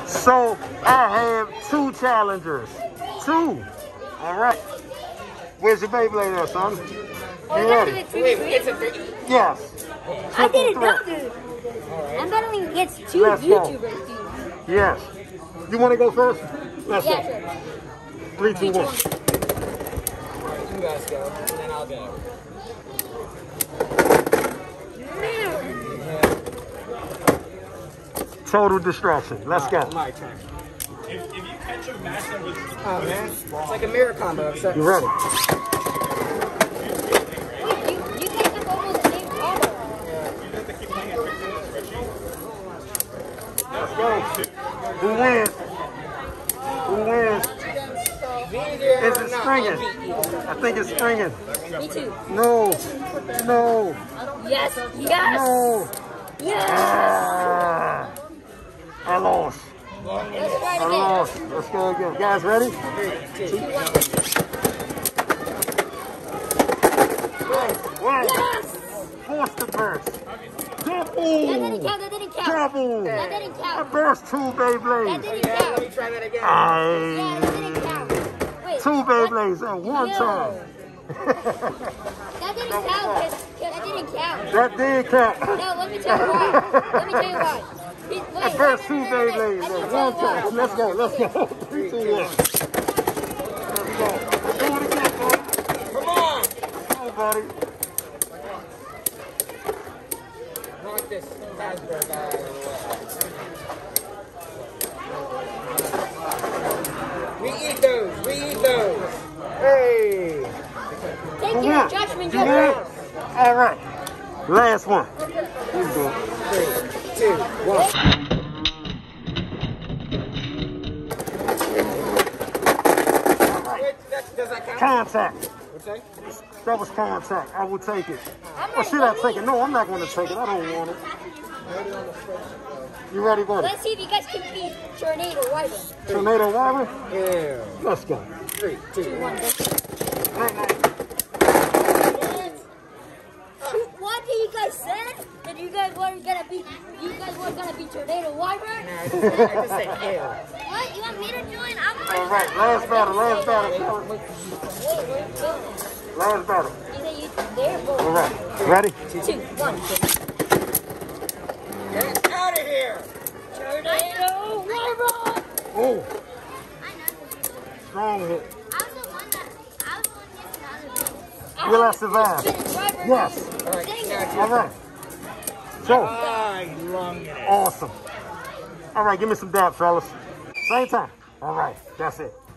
So I have 2 challengers. 2. All right. Where's your Beyblade at, son? You ready? It's a 3. Yes. I didn't know, dude. I'm battling against 2 YouTubers, dude. Yes. You want to go first? Let's go. Sure. 3, 2, 1. You guys go, and then I'll go. Total distraction. Let's go. My turn. If you catch a master with... Oh, man. It's like a mirror combo. So You ready? You guys have almost the same combo. Let's go. Who wins? Who wins? Is it stringing? I think it's stringing. Me too. No. No. Yes. Yes. No. Yes. Ah, I lost. Let's try it I again. lost. Let's go again. Guys, ready? 3, 2, 1. One. Yes. Force the burst. That didn't Double. count. That didn't count. Double. That didn't I count. burst 2 That Beyblades. didn't count. let me try that again. Yeah, that didn't count. Wait. 2 Beyblades at one Yo. time. That didn't count. That didn't count. That did count. No, let me tell you why. Let me tell you why. I burst 2 Beyblades at one time. Let's go. Let's go. 3, 2, 1. Let's go. Do it again, buddy. Come on! Come on, buddy. Knock this Hasbro guy out of the way. We eat those. We eat those. Hey. Take your judgment, You won? Joe. All right. Last one. 3, 2, 1. Does that count? Contact. What's that? That was contact. I will take it. Or should I take it? No, I'm not going to take it. I don't want it. You ready, buddy? Let's see if you guys can beat Tornado Wyvern. Tornado Wyvern? Yeah. Let's go. 3, 2, 1. What did you guys say? That you guys weren't gonna beat? You guys weren't gonna beat Tornado Wyvern? I just said ew. What? You want me to join? All right, last battle, last battle. Last battle. You say you there, boy. All right, ready? 2, 1. Get out of here! Tornado Wyvern! Oh, strong hit. Will I survive? Yes. All right, now All right. So, I love it. awesome. All right, give me some dab, fellas. Same time. All right, that's it.